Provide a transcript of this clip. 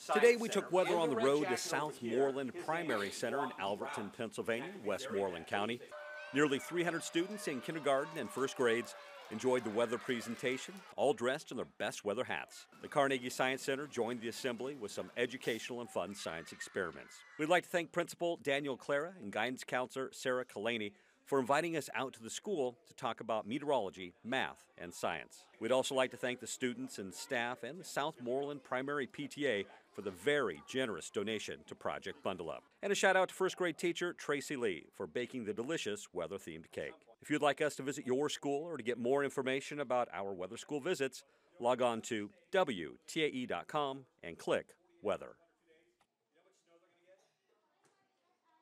Today we took weather on the road to Southmoreland Primary Center in Alverton, Pennsylvania, Westmoreland County. Nearly 300 students in kindergarten and first grades enjoyed the weather presentation, all dressed in their best weather hats. The Carnegie Science Center joined the assembly with some educational and fun science experiments. We'd like to thank Principal Daniel Clara and Guidance Counselor Sarah Kalani for inviting us out to the school to talk about meteorology, math, and science. We'd also like to thank the students and staff and the Southmoreland Primary PTA for the very generous donation to Project Bundle Up. And a shout out to first grade teacher Tracy Lee for baking the delicious weather-themed cake. If you'd like us to visit your school or to get more information about our weather school visits, log on to WTAE.com and click Weather.